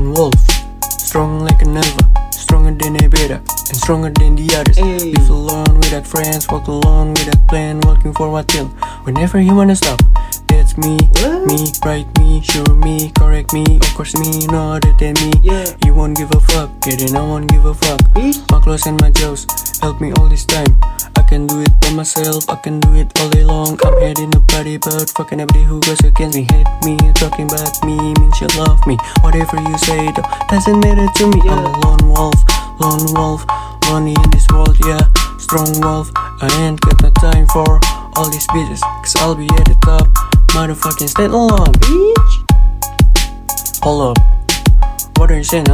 lone wolf, strong like an alpha, stronger than a beta, and stronger than the others. Live alone without friends, walk alone without plan, walking forward till whenever you wanna stop. That's me, me, right me, sure me, correct me, of course me, no other than me. You won't give a fuck, yeah then I won't give a fuck. My clothes and my jaws help me all this time. I can do it by myself, I can do it all day long. I'm heading a party but fucking everybody who goes against me. Hate me, talking about me, means you love me. Whatever you say though, doesn't matter to me. I'm a lone wolf, lonely in this world, yeah. Strong wolf, I ain't got no time for all these bitches, cause I'll be at the top. Motherfucking stand alone, bitch. Hold up, what are you saying, huh?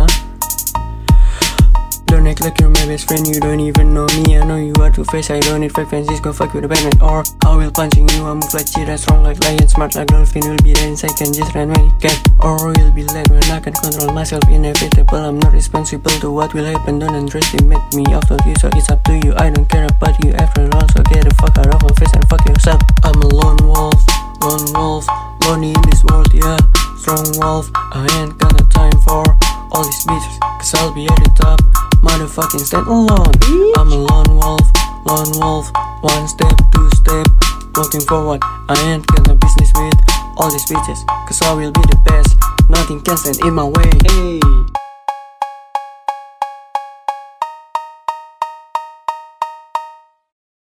Don't act like you're my best friend, you don't even know me. I know you are two-faced, I don't need fake friends. Just go fuck with a bandit, or I will punching you. I move like cheetah, strong like lion, smart like dolphin. You'll be there inside, can just run when you can. Or you'll be late when I can control myself. Inevitable, I'm not responsible to what will happen. Don't underestimate me, after you, so it's up to you. I don't care about you after all, so get the fuck out of my face and fuck yourself. I'm a lone wolf, lonely in this world, yeah. Strong wolf, I ain't got no time for all these bitches, cause I'll be at the top. Motherfucking stand alone. I'm a lone wolf, one step, two step, walking forward. I ain't got no business with all these bitches, cause I will be the best. Nothing can stand in my way.